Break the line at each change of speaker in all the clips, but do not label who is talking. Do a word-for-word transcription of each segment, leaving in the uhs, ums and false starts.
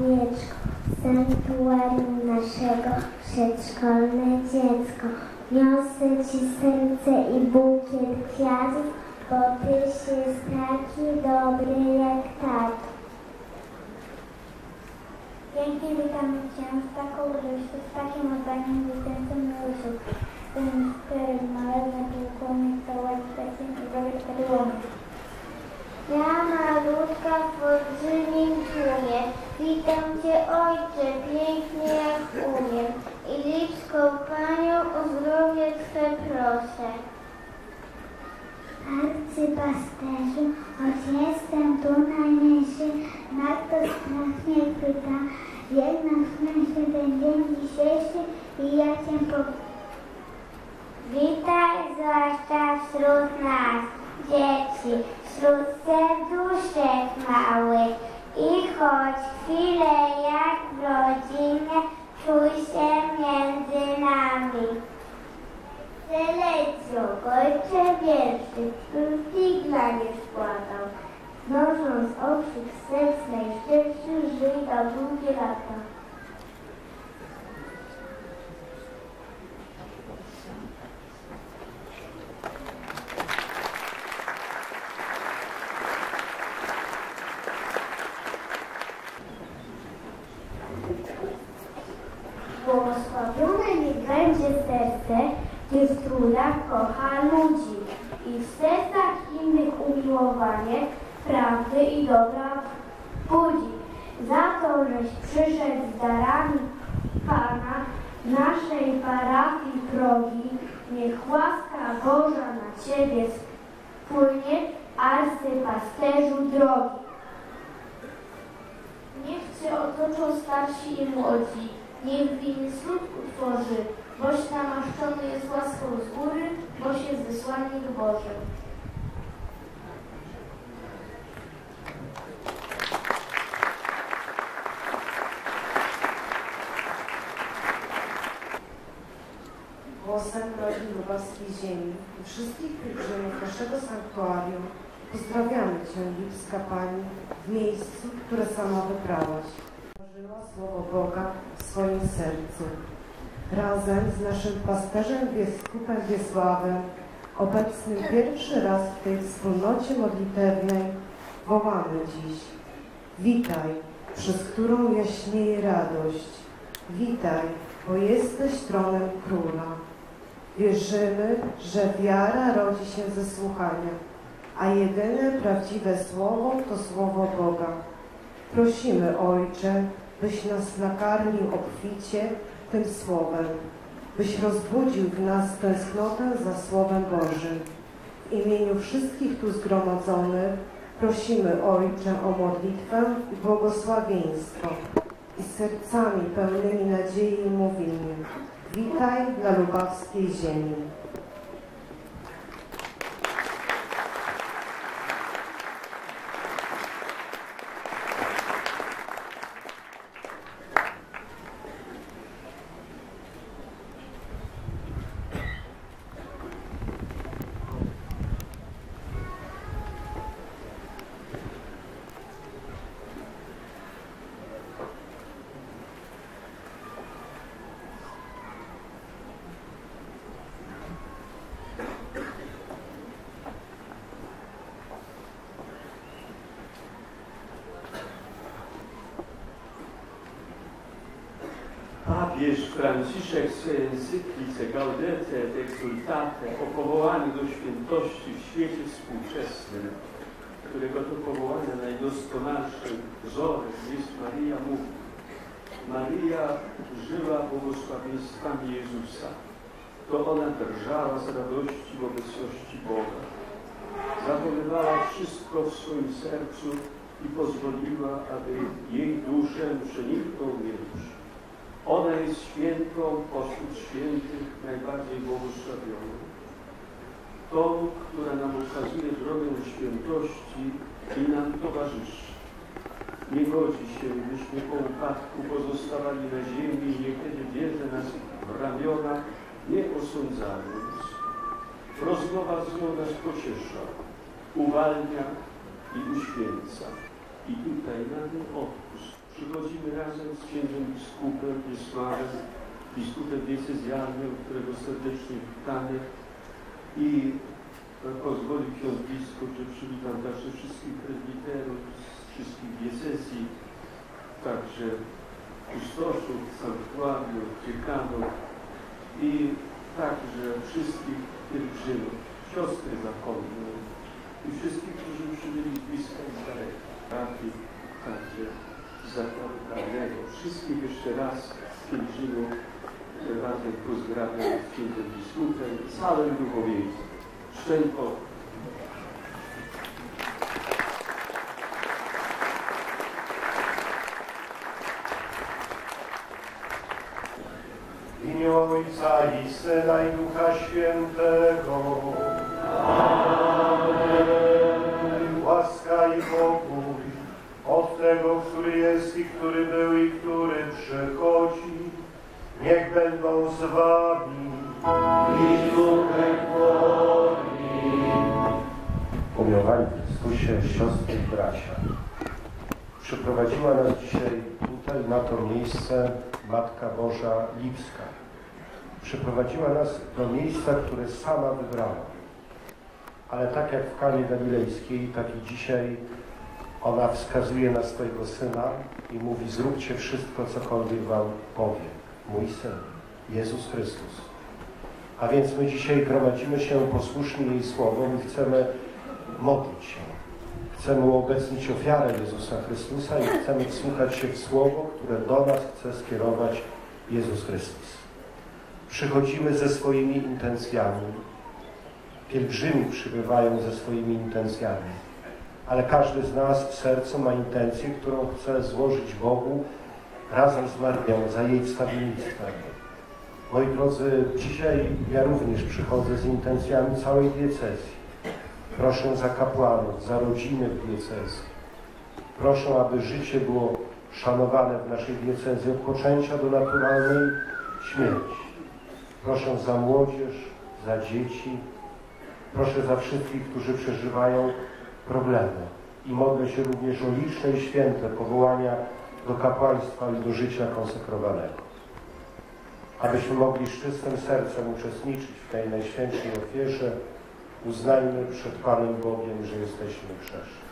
owieczko, sanktuarium naszego, przedszkolne dziecko. Niosę Ci serce i bukiet kwiatów, bo Tyś jest taki dobry jak tato.
Pięknie witamy Cię z taką radością, z takim oddaniem dziecięcym miłością, z tym skwerem malebne półkłonie, całe kwestie i zdrowie kadłonie.
Ja malutka w olbrzymim tłumie, witam Cię Ojcze, pięknie jak umiem i liczką Panią o zdrowie Twe proszę. Arcypasterzu, choć jestem tu najmniejszy, nadto strasznie pyta, jak na szczęście ten dzień dzisiejszy i ja Cię po... Witaj zwłaszcza wśród nas, dzieci, wśród serduszek małych i choć chwilę jak w rodzinie, czuj się między nami. Celeciu, Ojcze wierszy, który figla nie składał, znosząc okrzyk serc najszczerszy, żyj na długie lata. Błogosławione niech będzie serce, gdzie w trudach kocha ludzi i w sercach innych umiłowanie prawdy i dobra budzi. Za to, żeś przyszedł z darami Pana naszej parafii progi, niech łaska Boża na Ciebie spłynie, arcypasterzu drogi. Niech Cię otoczą starsi i młodzi, niech winny sług utworzy, boś namaszczony jest łaską z góry, boś jest wysłannik Boży.
Głosem rodzin lubawskiej ziemi i wszystkich pielgrzymów naszego sanktuarium pozdrawiamy Cię, Lipska Pani, w miejscu, które sama wybrałaś. Włożyła Słowo Boga w swoim sercu. Razem z naszym pasterzem biskupem Wiesławem, obecnym pierwszy raz w tej wspólnocie modlitewnej, wołamy dziś: witaj, przez którą jaśnieje radość. Witaj, bo jesteś tronem Króla. Wierzymy, że wiara rodzi się ze słuchania, a jedyne prawdziwe słowo to Słowo Boga. Prosimy, Ojcze, byś nas nakarmił obficie tym Słowem, byś rozbudził w nas tęsknotę za Słowem Bożym. W imieniu wszystkich tu zgromadzonych prosimy, Ojcze, o modlitwę i błogosławieństwo i sercami pełnymi nadziei mówimy: witaj dla lubawskiej ziemi.
Papież Franciszek w swojej encyklice Gaudete et Exsultate o powołaniu do świętości w świecie współczesnym, którego to powołania najdoskonalszym wzorem jest Maryja, mówi: Maryja żyła błogosławieństwami Jezusa. To ona drżała z radości w obecności Boga. Zachowywała wszystko w swoim sercu i pozwoliła, aby jej duszę przeniknął wiersz. Ona jest świętą pośród świętych, najbardziej błogosławioną. Tą, która nam ukazuje drogę świętości i nam towarzyszy. Nie godzi się, byśmy po upadku pozostawali na ziemi i niekiedy bierze nas w ramiona, nie osądzając. Rozmowa z nią nas pociesza, uwalnia i uświęca. I tutaj mamy odpust. przychodzimy razem z księdzem biskupem Wiesławem, biskupem diecezjalnym, którego serdecznie witamy i pozwoli ksiądz biskup, że przywitam także wszystkich prezbiterów z wszystkich diecezji, także kustoszów, sanktuariów, dziekanów i także wszystkich pielgrzymów, siostry zakonne i wszystkich, którzy przybyli z bliska i z daleka, trafi także z zakładu karnego. Wszystkich jeszcze raz pielgrzymów razem pozdrawiam z księdzem biskupem i całym duchowieństwem. Szczęść Boże.
W imię Ojca i Syna i Ducha Świętego. Amen. Łaska i pokój od tego, który jest i który był i który przychodzi, niech będą z wami i z duchem twoim. Umiłowani w Chrystusie, siostry i bracia, przyprowadziła nas dzisiaj tutaj, na to miejsce, Matka Boża Lipska. Przyprowadziła nas do miejsca, które sama wybrała. Ale tak jak w Kanie Galilejskiej, tak i dzisiaj ona wskazuje na swojego Syna i mówi: zróbcie wszystko, cokolwiek wam powie. Mój Syn, Jezus Chrystus. A więc my dzisiaj gromadzimy się posłuszni jej słowom i chcemy modlić się. Chcemy uobecnić ofiarę Jezusa Chrystusa i chcemy wsłuchać się w słowo, które do nas chce skierować Jezus Chrystus. Przychodzimy ze swoimi intencjami. Pielgrzymi przybywają ze swoimi intencjami. Ale każdy z nas w sercu ma intencję, którą chce złożyć Bogu razem z Marią za jej wstawiennictwem. Moi drodzy, dzisiaj ja również przychodzę z intencjami całej diecezji. Proszę za kapłanów, za rodziny w diecezji. Proszę, aby życie było szanowane w naszej diecezji od poczęcia do naturalnej śmierci. Proszę za młodzież, za dzieci. Proszę za wszystkich, którzy przeżywają problemy. I modlę się również o liczne i święte powołania do kapłaństwa i do życia konsekrowanego. Abyśmy mogli z czystym sercem uczestniczyć w tej najświętszej ofierze, uznajmy przed Panem Bogiem, że jesteśmy grzeszni.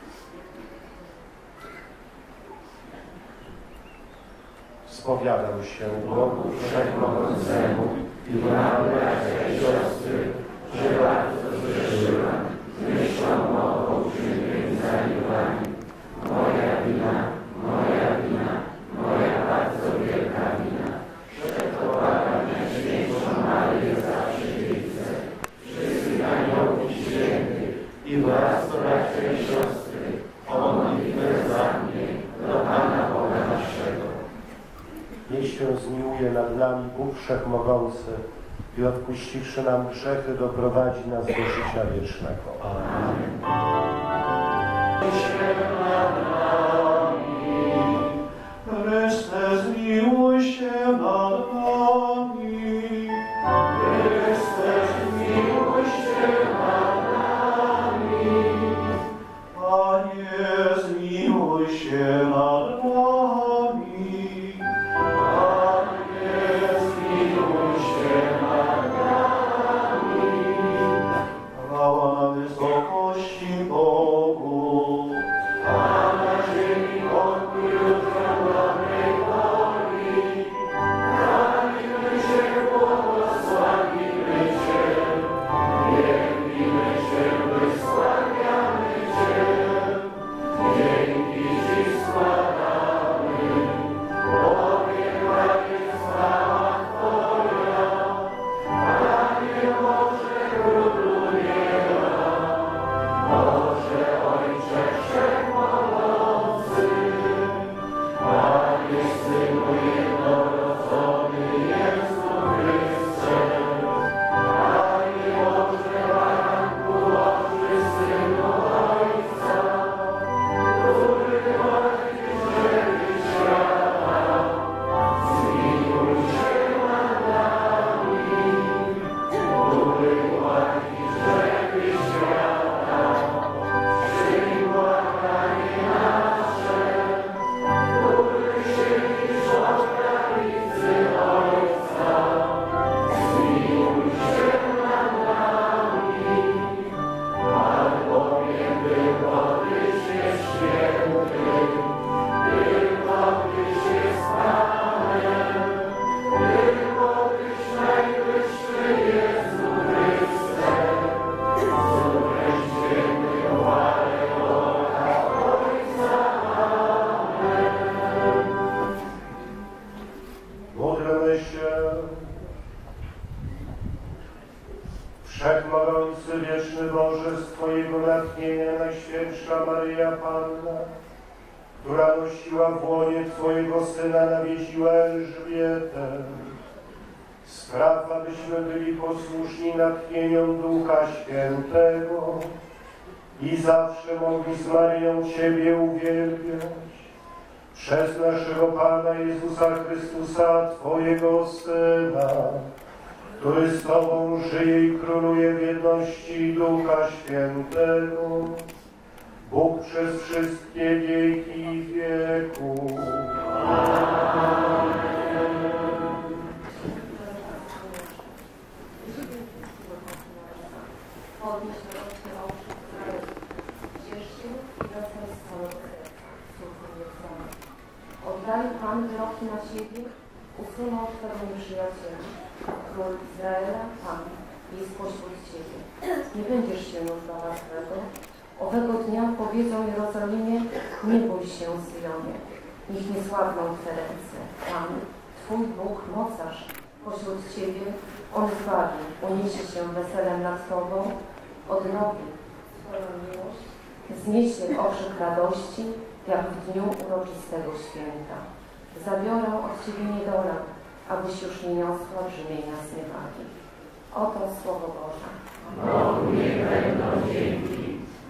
Spowiadam się Bogu Wszechmogącemu i wam, bracia i siostry, że bardzo zgrzeszyłam myślą, mową, czyniem, zaniedbaniem. Moja wina, moja wina, moja bardzo wielka wina. Przetopłakam Najświętszą Maryję zawsze widzę, wszystkich aniołów i świętych i was, bracia i siostry, o modlitwę za mnie do Pana Boga naszego. Niech się zmiłuje nad nami Bóg Wszechmogący i odpuściwszy nam grzechy, doprowadzi nas do życia wiecznego. Amen. Chryste, zmiłuj się nad nami. Chryste, zmiłuj się nad nami. Panie, zmiłuj się nad nami. Panie, zmiłuj się nad nami. Chwała na wysokości Bogu, a na ziemi pokój ludziom dobrej woli. Najświętsza Maryja Panna, która nosiła w łonie Twojego Syna, nawiedziła Elżbietę. Spraw, abyśmy byli posłuszni natchnieniom Ducha Świętego i zawsze mogli z Maryją Ciebie uwielbiać. Przez naszego Pana Jezusa Chrystusa, Twojego Syna, który z Tobą żyje i króluje w jedności Ducha Świętego, Bóg przez wszystkie wieki wieków.
Podnieś roczny okrzyk Izraelu. Ciesz się i wesel z całego serca. Córko niewzrony. Oddali Pan wyroki na siebie, usunął Twego nieprzyjaciela. Król Izraela, Pan, jest pośród Ciebie. Nie będziesz się już bała swego. Owego dnia powiedzą Jerozolimie, nie bój się, Syjonie. Niech nie słabną Twe ręce. Pan, Twój Bóg, mocarz, pośród Ciebie, On zbawi, uniesie się weselem nad Tobą, odnowi Twoją miłość, zniesie okrzyk radości, jak w dniu uroczystego święta. Zabiorę od Ciebie niedolę, abyś już nie niosła brzmienia zniewagi. Oto Słowo Boże.
Bogu niech będą dzięki.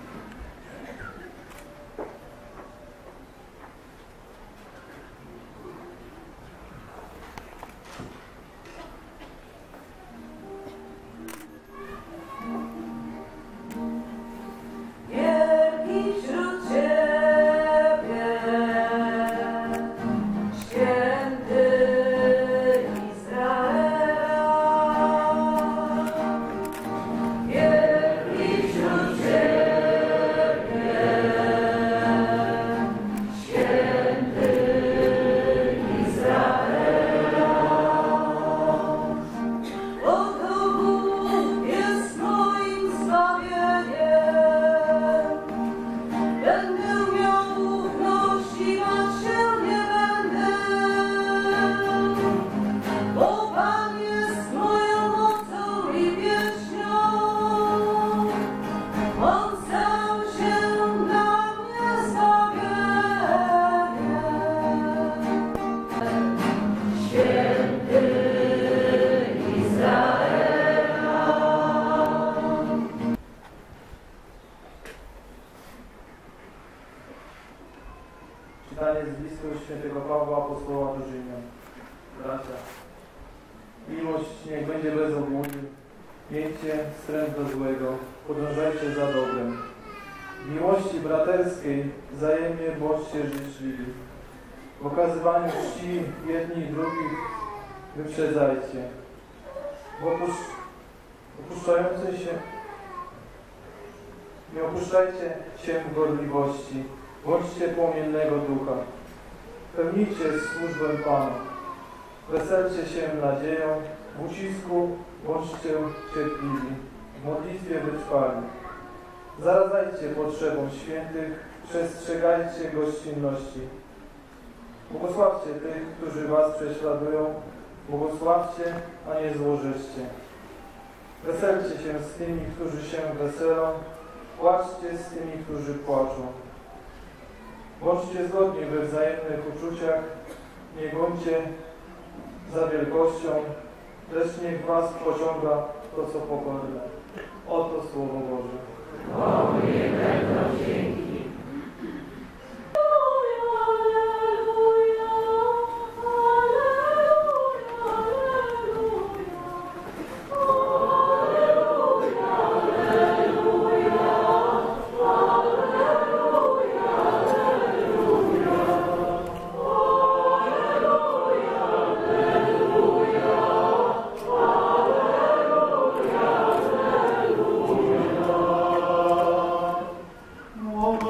Czytanie z listu świętego Pawła apostoła do Rzymian. Bracia, miłość niech będzie bez obłudy, miejcie wstręt do złego, podążajcie za dobrem. W miłości braterskiej wzajemnie bądźcie życzliwi. W okazywaniu czci jedni i drugich wyprzedzajcie. W opusz... opuszczającej się nie opuszczajcie się w gorliwości. Bądźcie płomiennego ducha. Pełnijcie służbę Pana. Weselcie się nadzieją, w ucisku bądźcie cierpliwi, w modlitwie wytrwali. Zaradzajcie potrzebom świętych, przestrzegajcie gościnności. Błogosławcie tych, którzy was prześladują, błogosławcie, a nie złożyście. Weselcie się z tymi, którzy się weselą, płaczcie z tymi, którzy płaczą. Bądźcie zgodni we wzajemnych uczuciach, nie bądźcie za wielkością, lecz niech was pociąga to, co pokorne. Oto Słowo Boże.
Bogu niech będą dzięki.
Młodzież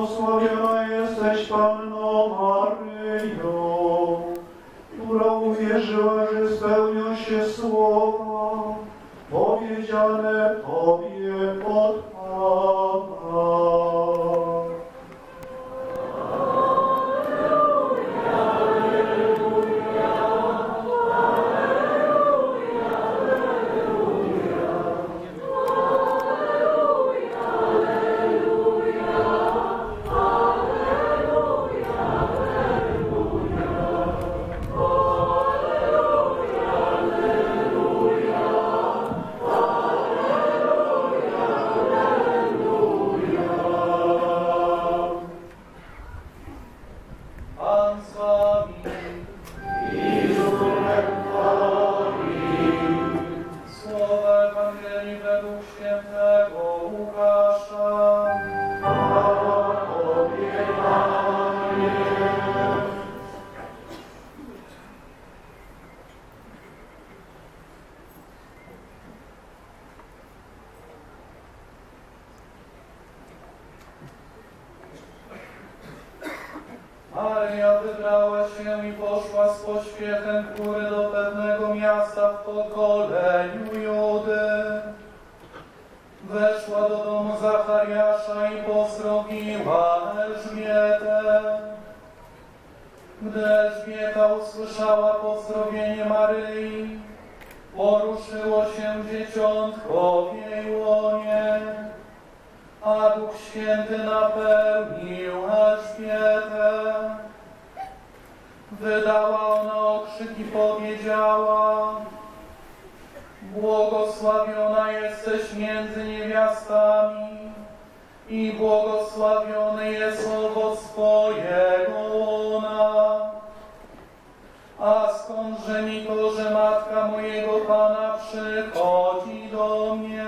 Maryja wybrała się i poszła z pośpiechem w góry do pewnego miasta w pokoleniu Judy. Weszła do domu Zachariasza i pozdrowiła Elżbietę. Gdy Elżbieta usłyszała pozdrowienie Maryi, poruszyło się dzieciątko w jej łonie, a Duch Święty napełnił Elżbietę. Wydała ona okrzyk i powiedziała: błogosławiona jesteś między niewiastami i błogosławiony jest owoc Twojego łona. A skądże mi to, że matka mojego Pana przychodzi do mnie?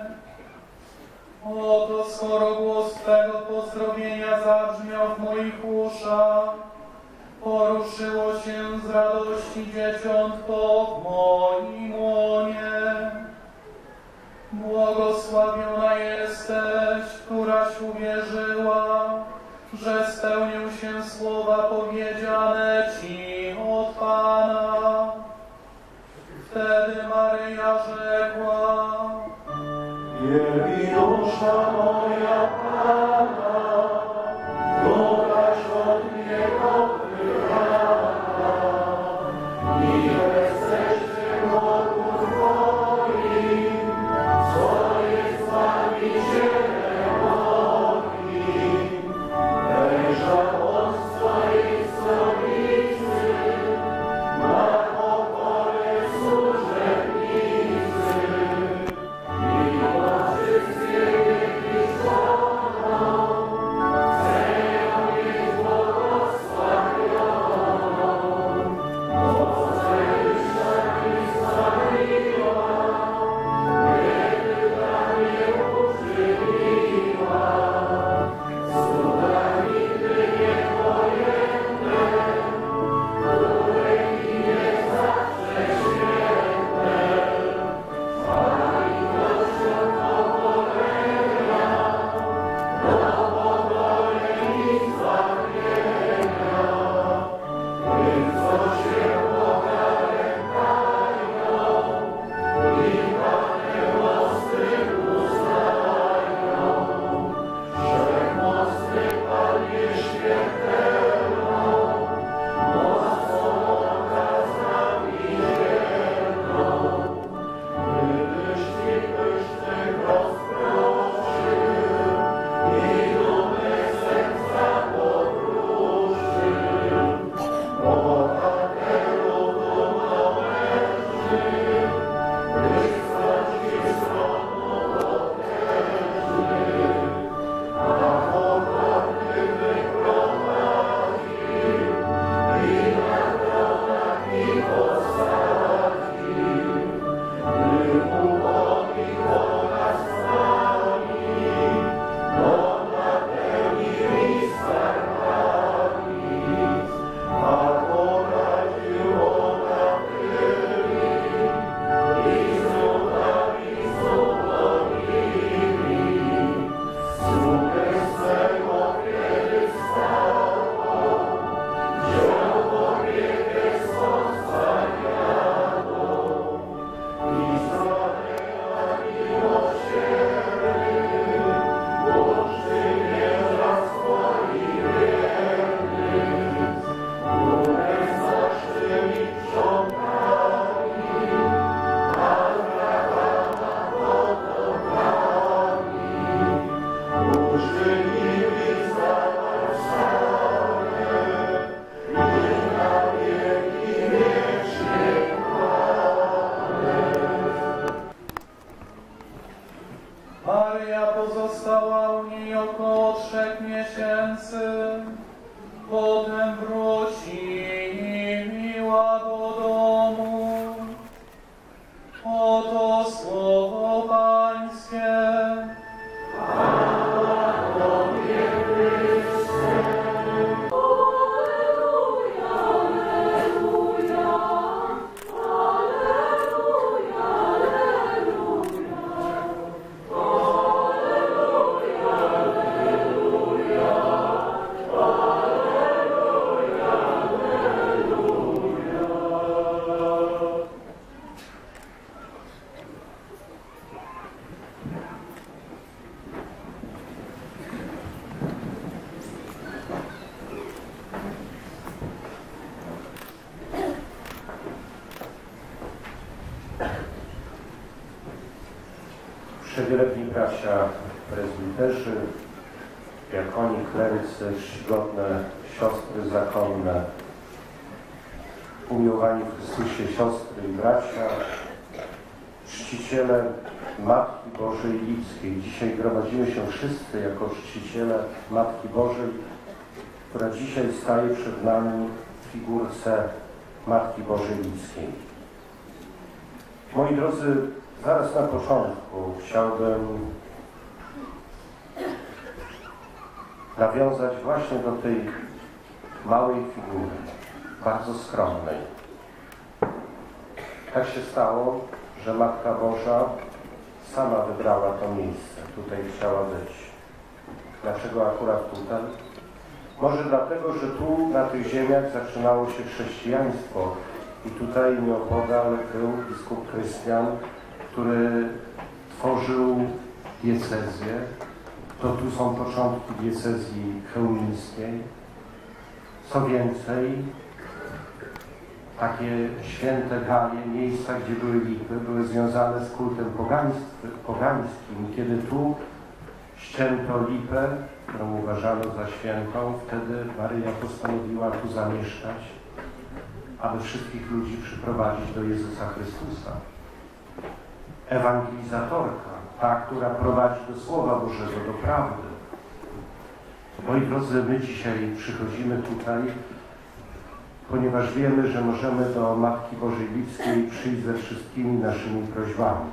Oto skoro głos Twego pozdrowienia zabrzmiał w moich uszach, poruszyło się z radości dzieciątko w moim łonie. Błogosławiona jesteś, któraś uwierzyła, że spełnią się słowa powiedziane Ci od Pana. Wtedy Maryja rzekła:
wielbi dusza moja Pana, dodasz od Niego wybrana, i weselcie Bogu Twoim, co jest Zbawicielem moim. Wejrzał on z swojej stolicy, na pokorę służebnicy, i wszystkie wieki złoną, chcę ją mieć błogosławioną. Moce już tak mi zbawiła, kiedy dla mnie uczyniła. Cuda nigdy niepojęte, które imię zawsze święte. Chwali Kościół pokolenia, do pokoleń i zbawienia. Tym, co się Boga lękają i Panem mocnym uznają. Wszechmocny Panie śmiertelną, mocą okazami dzielną. Gdybyś Ci pysznych rozproszył i dumę serca pokruszył, bohaterów dumną męży, byś sądził stronu potężny, a pokornych wyprowadził i na tronach ich posadził. Gdy ubogich Boga stali, on napełnił ich skarbami, a poradził on napyli i znudami zupełnili. Sługę swego kiedy wstało, wziął w opiekę swą wspaniałą. Izraela miłosierny, uczynierza swoich wiernych, które zaszyli przątami, Abrahama potomkami. Uczynili zmartwychwstałe i na wieki wiecznie chwale.
Maryja pozostała u niej około trzech miesięcy, potem wróciła do domu. Oto słowo Pańskie.
Alleluja, alleluja, alleluja.
Przewielebni bracia prezbiterzy, diakoni, klerycy, czcigodne siostry zakonne, umiłowani w Chrystusie siostry i bracia, czciciele Matki Bożej Lipskiej. Dzisiaj gromadzimy się wszyscy jako czciciele Matki Bożej, która dzisiaj staje przed nami w figurce Matki Bożej Lipskiej. Moi drodzy, zaraz na początku chciałbym nawiązać właśnie do tej małej figury, bardzo skromnej. Tak się stało, że Matka Boża sama wybrała to miejsce. Tutaj chciała być. Dlaczego akurat tutaj? Może dlatego, że tu na tych ziemiach zaczynało się chrześcijaństwo i tutaj nieopodal był biskup Krystian, który tworzył diecezję. To tu są początki diecezji chełmińskiej. Co więcej, takie święte galie, miejsca, gdzie były lipy, były związane z kultem pogańskim. Kiedy tu ścięto lipę, którą uważano za świętą, wtedy Maryja postanowiła tu zamieszkać, aby wszystkich ludzi przyprowadzić do Jezusa Chrystusa. Ewangelizatorka, ta, która prowadzi do Słowa Bożego, do prawdy. Moi drodzy, my dzisiaj przychodzimy tutaj, ponieważ wiemy, że możemy do Matki Bożej Lipskiej przyjść ze wszystkimi naszymi prośbami.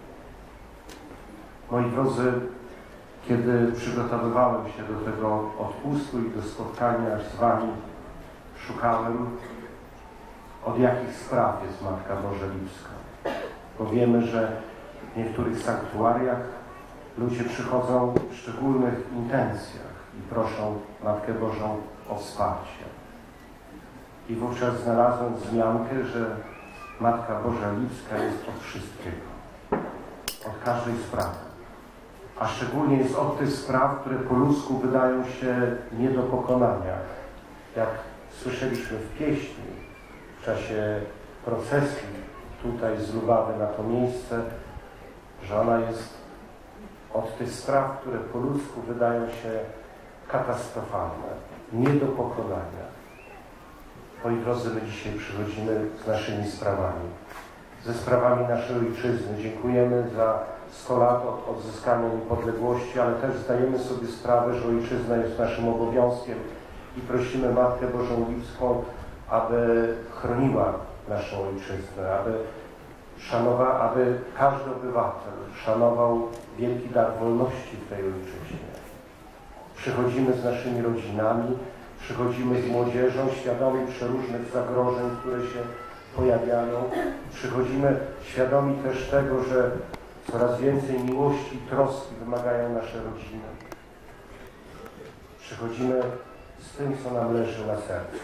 Moi drodzy, kiedy przygotowywałem się do tego odpustu i do spotkania z Wami, szukałem, od jakich spraw jest Matka Boża Lipska. Bo wiemy, że w niektórych sanktuariach ludzie przychodzą w szczególnych intencjach i proszą Matkę Bożą o wsparcie. I wówczas znalazłem wzmiankę, że Matka Boża Lipska jest od wszystkiego, od każdej sprawy. A szczególnie jest od tych spraw, które po ludzku wydają się nie do pokonania. Jak słyszeliśmy w pieśni w czasie procesji tutaj z Lubawy na to miejsce, że ona jest od tych spraw, które po ludzku wydają się katastrofalne, nie do pokonania. Moi drodzy, my dzisiaj przychodzimy z naszymi sprawami, ze sprawami naszej ojczyzny. Dziękujemy za sto lat od odzyskania niepodległości, ale też zdajemy sobie sprawę, że ojczyzna jest naszym obowiązkiem i prosimy Matkę Bożą Lipską, aby chroniła naszą ojczyznę, aby szanowała, aby każdy obywatel szanował wielki dar wolności w tej ojczyźnie. Przychodzimy z naszymi rodzinami, przychodzimy z młodzieżą, świadomi przeróżnych zagrożeń, które się pojawiają. Przychodzimy świadomi też tego, że coraz więcej miłości i troski wymagają nasze rodziny. Przychodzimy z tym, co nam leży na sercu.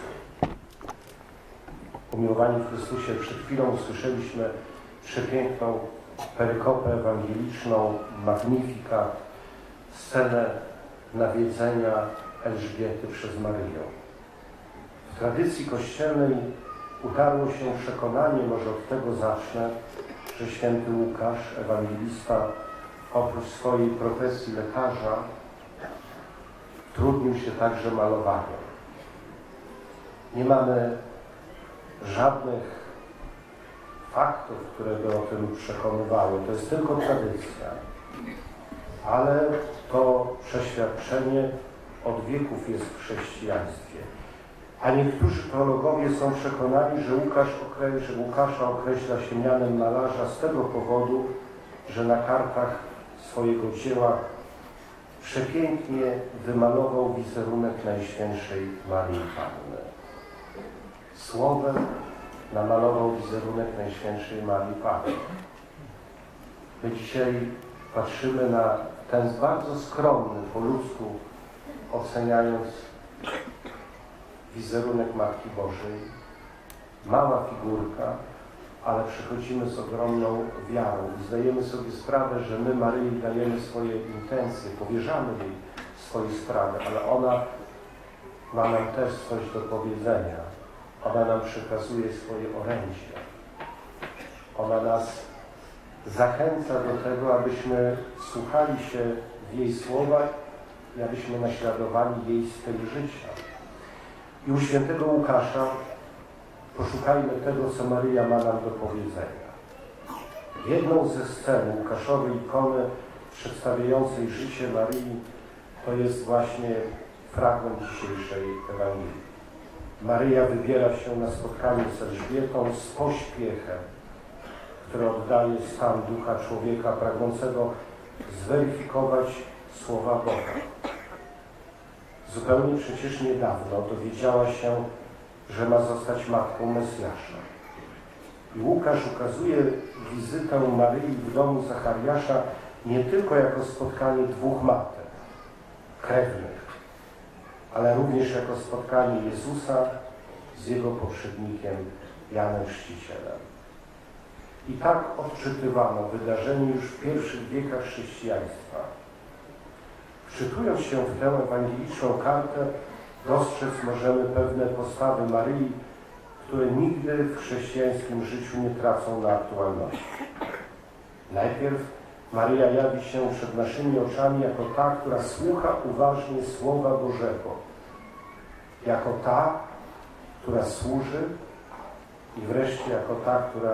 Umiłowani w Chrystusie, przed chwilą usłyszeliśmy przepiękną perykopę ewangeliczną, Magnificat, scenę nawiedzenia Elżbiety przez Maryję. W tradycji kościelnej utarło się przekonanie, może od tego zacznę, że święty Łukasz, ewangelista, oprócz swojej profesji lekarza, trudnił się także malowaniem. Nie mamy żadnych faktów, które by o tym przekonywały. To jest tylko tradycja. Ale to przeświadczenie od wieków jest w chrześcijaństwie. A niektórzy teologowie są przekonani, że, Łukasz okre... że Łukasza określa się mianem malarza z tego powodu, że na kartach swojego dzieła przepięknie wymalował wizerunek Najświętszej Maryi Panny. Słowem namalował wizerunek Najświętszej Marii Panny. My dzisiaj patrzymy na ten bardzo skromny, po ludzku oceniając wizerunek Matki Bożej. Mała figurka, ale przychodzimy z ogromną wiarą i zdajemy sobie sprawę, że my Maryi dajemy swoje intencje, powierzamy jej swoje sprawy, ale ona ma nam też coś do powiedzenia. Ona nam przekazuje swoje orędzie. Ona nas zachęca do tego, abyśmy słuchali się w jej słowach i abyśmy naśladowali jej styl życia. I u świętego Łukasza poszukajmy tego, co Maryja ma nam do powiedzenia. Jedną ze scen Łukaszowej ikony przedstawiającej życie Maryi to jest właśnie fragment dzisiejszej Ewangelii. Maryja wybiera się na spotkanie z Elżbietą z pośpiechem, który oddaje stan ducha człowieka pragnącego zweryfikować słowa Boga. Zupełnie przecież niedawno dowiedziała się, że ma zostać matką Mesjasza. I Łukasz ukazuje wizytę Maryi w domu Zachariasza nie tylko jako spotkanie dwóch matek, krewnych, ale również jako spotkanie Jezusa z jego poprzednikiem Janem Chrzcicielem. I tak odczytywano wydarzenie już w pierwszych wiekach chrześcijaństwa. Wczytując się w tę ewangeliczną kartę, dostrzec możemy pewne postawy Maryi, które nigdy w chrześcijańskim życiu nie tracą na aktualności. Najpierw Maryja jawi się przed naszymi oczami jako ta, która słucha uważnie Słowa Bożego, jako ta, która służy i wreszcie jako ta, która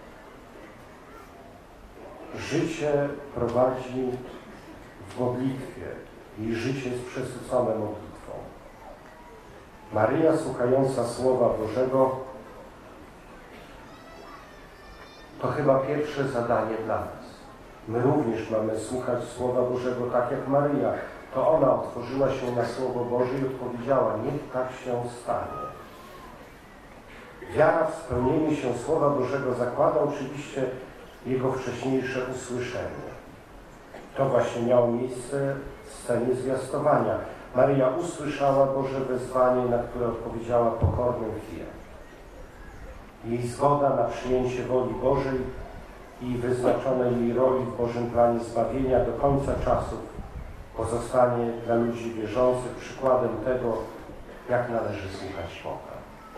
życie prowadzi w modlitwie. Jej życie jest przesycone modlitwą. Maryja słuchająca Słowa Bożego to chyba pierwsze zadanie dla nas. My również mamy słuchać Słowa Bożego tak jak Maryja. To ona otworzyła się na Słowo Boże i odpowiedziała, niech tak się stanie. Wiara w spełnienie się Słowa Bożego zakłada oczywiście jego wcześniejsze usłyszenie. To właśnie miało miejsce w scenie zwiastowania. Maryja usłyszała Boże wezwanie, na które odpowiedziała pokornym chwilę. Jej zgoda na przyjęcie woli Bożej i wyznaczonej jej roli w Bożym planie zbawienia do końca czasów pozostanie dla ludzi wierzących przykładem tego, jak należy słuchać Boga.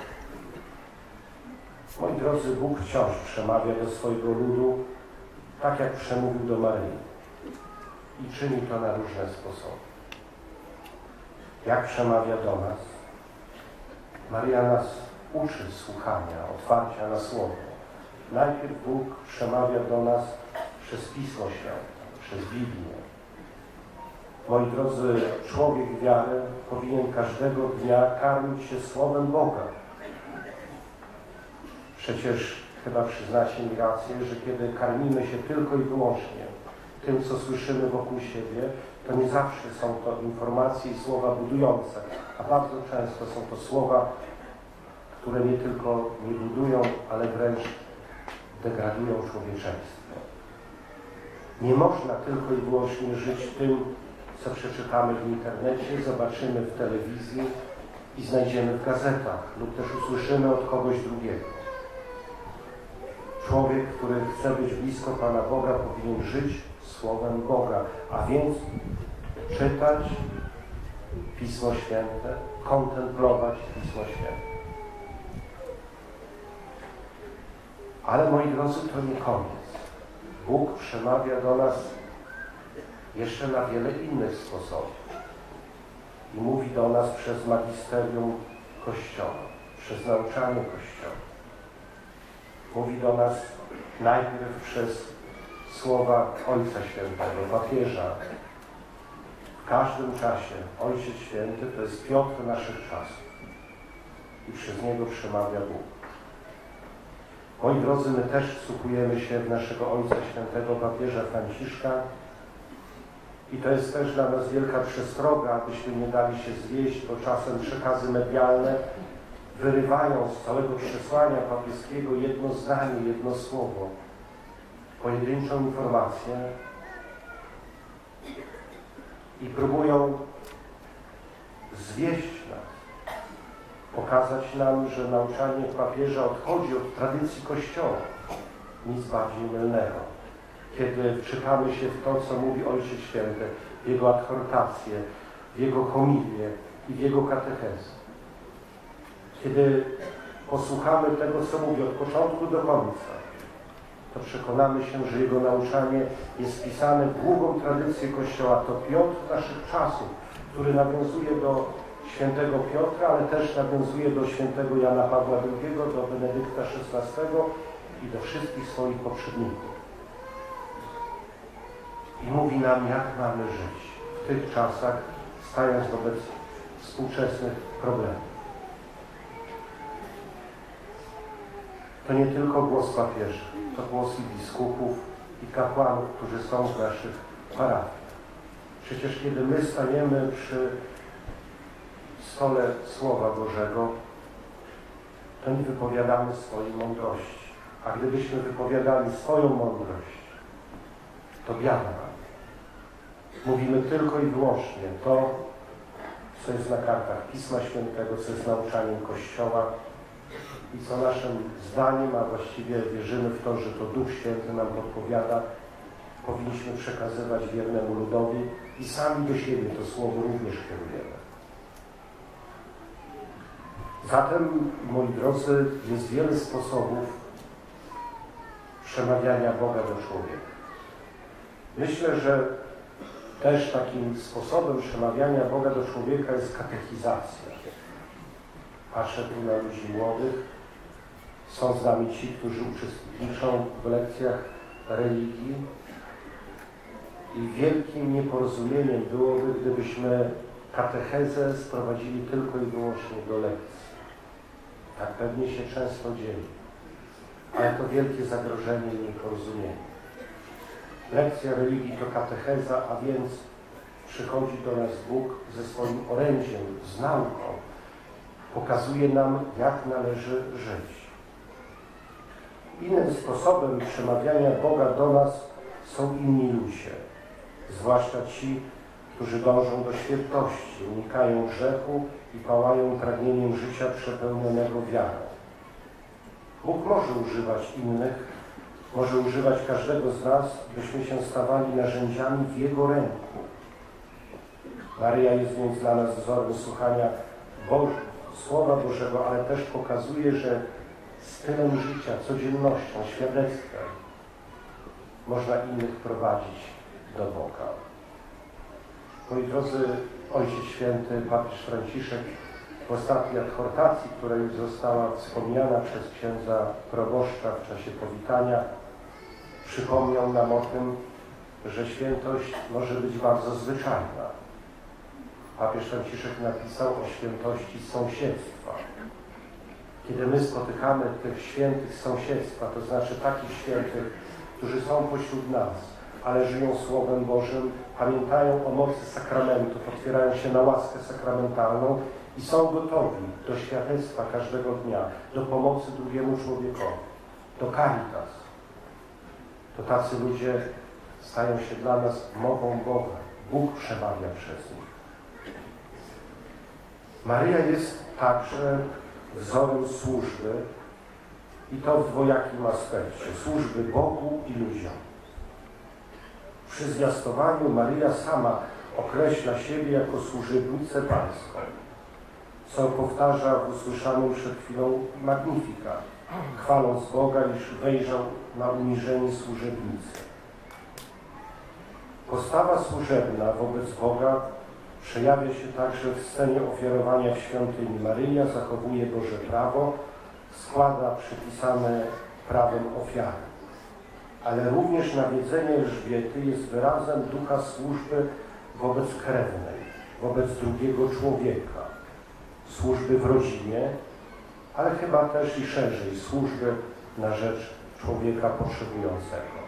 Moi drodzy, Bóg wciąż przemawia do swojego ludu, tak jak przemówił do Maryi. I czyni to na różne sposoby. Jak przemawia do nas? Maryja nas uczy słuchania, otwarcia na Słowo. Najpierw Bóg przemawia do nas przez Pismo Święte, przez Biblię. Moi drodzy, człowiek wiary powinien każdego dnia karmić się Słowem Boga. Przecież chyba przyznacie mi rację, że kiedy karmimy się tylko i wyłącznie tym, co słyszymy wokół siebie, to nie zawsze są to informacje i słowa budujące, a bardzo często są to słowa, które nie tylko nie budują, ale wręcz degradują człowieczeństwo. Nie można tylko i wyłącznie żyć tym, co przeczytamy w internecie, zobaczymy w telewizji i znajdziemy w gazetach lub też usłyszymy od kogoś drugiego. Człowiek, który chce być blisko Pana Boga, powinien żyć Słowem Boga, a więc czytać Pismo Święte, kontemplować Pismo Święte. Ale moi drodzy, to nie koniec. Bóg przemawia do nas jeszcze na wiele innych sposobów. I mówi do nas przez magisterium Kościoła, przez nauczanie Kościoła. Mówi do nas najpierw przez słowa Ojca Świętego, papieża. W każdym czasie Ojciec Święty to jest Piotr naszych czasów. I przez niego przemawia Bóg. Moi drodzy, my też wsłuchujemy się w naszego Ojca Świętego, papieża Franciszka. I to jest też dla nas wielka przestroga, abyśmy nie dali się zwieść, bo czasem przekazy medialne wyrywają z całego przesłania papieskiego jedno zdanie, jedno słowo, pojedynczą informację i próbują zwieść nas, pokazać nam, że nauczanie papieża odchodzi od tradycji Kościoła. Nic bardziej mylnego. Kiedy wczytamy się w to, co mówi Ojciec Święty, w jego adhortację, w jego homilię i w jego katechezę. Kiedy posłuchamy tego, co mówi od początku do końca, to przekonamy się, że jego nauczanie jest wpisane w długą tradycję Kościoła. To Piotr naszych czasów, który nawiązuje do świętego Piotra, ale też nawiązuje do świętego Jana Pawła drugiego, do Benedykta szesnastego i do wszystkich swoich poprzedników. I mówi nam, jak mamy żyć w tych czasach, stając wobec współczesnych problemów. To nie tylko głos papieża, to głos i biskupów, i kapłanów, którzy są w naszych parafiach. Przecież kiedy my staniemy przy stole Słowa Bożego, to nie wypowiadamy swojej mądrości. A gdybyśmy wypowiadali swoją mądrość, to biada nam. Mówimy tylko i wyłącznie to, co jest na kartach Pisma Świętego, co jest nauczaniem Kościoła i co naszym zdaniem, a właściwie wierzymy w to, że to Duch Święty nam podpowiada, powinniśmy przekazywać wiernemu ludowi i sami do siebie to Słowo również kierujemy. Zatem, moi drodzy, jest wiele sposobów przemawiania Boga do człowieka. Myślę, że też takim sposobem przemawiania Boga do człowieka jest katechizacja. Patrzę tu na ludzi młodych. Są z nami ci, którzy uczestniczą w lekcjach religii i wielkim nieporozumieniem byłoby, gdybyśmy katechezę sprowadzili tylko i wyłącznie do lekcji. Tak pewnie się często dzieje, ale to wielkie zagrożenie i nieporozumienie. Lekcja religii to katecheza, a więc przychodzi do nas Bóg ze swoim orędziem, z nauką. Pokazuje nam, jak należy żyć. Innym sposobem przemawiania Boga do nas są inni ludzie, zwłaszcza ci, którzy dążą do świętości, unikają grzechu i pałają pragnieniem życia przepełnionego wiarą. Bóg może używać innych, może używać każdego z nas, byśmy się stawali narzędziami w Jego ręku. Maryja jest więc dla nas wzorem słuchania Boże, Słowa Bożego, ale też pokazuje, że stylem życia, codziennością, świadectwem można innych prowadzić do Boga. Moi drodzy, Ojciec Święty, papież Franciszek w ostatniej adhortacji, która już została wspomniana przez księdza proboszcza w czasie powitania, przypomniał nam o tym, że świętość może być bardzo zwyczajna. Papież Franciszek napisał o świętości sąsiedztwa. Kiedy my spotykamy tych świętych sąsiedztwa, to znaczy takich świętych, którzy są pośród nas, ale żyją Słowem Bożym, pamiętają o mocy sakramentów, otwierają się na łaskę sakramentalną i są gotowi do świadectwa każdego dnia, do pomocy drugiemu człowiekowi, do caritas. To tacy ludzie stają się dla nas mową Boga. Bóg przemawia przez nich. Maryja jest także wzorem służby i to w dwojakim aspekcie. Służby Bogu i ludziom. Przy zwiastowaniu Maryja sama określa siebie jako służebnicę pańską, co powtarza w usłyszanym przed chwilą Magnificat, chwaląc Boga, iż wejrzał na uniżenie służebnicy. Postawa służebna wobec Boga przejawia się także w scenie ofiarowania w świątyni. Maryja zachowuje Boże prawo, składa przypisane prawem ofiary. Ale również nawiedzenie Elżbiety jest wyrazem ducha służby wobec krewnej, wobec drugiego człowieka. Służby w rodzinie, ale chyba też i szerzej służby na rzecz człowieka potrzebującego.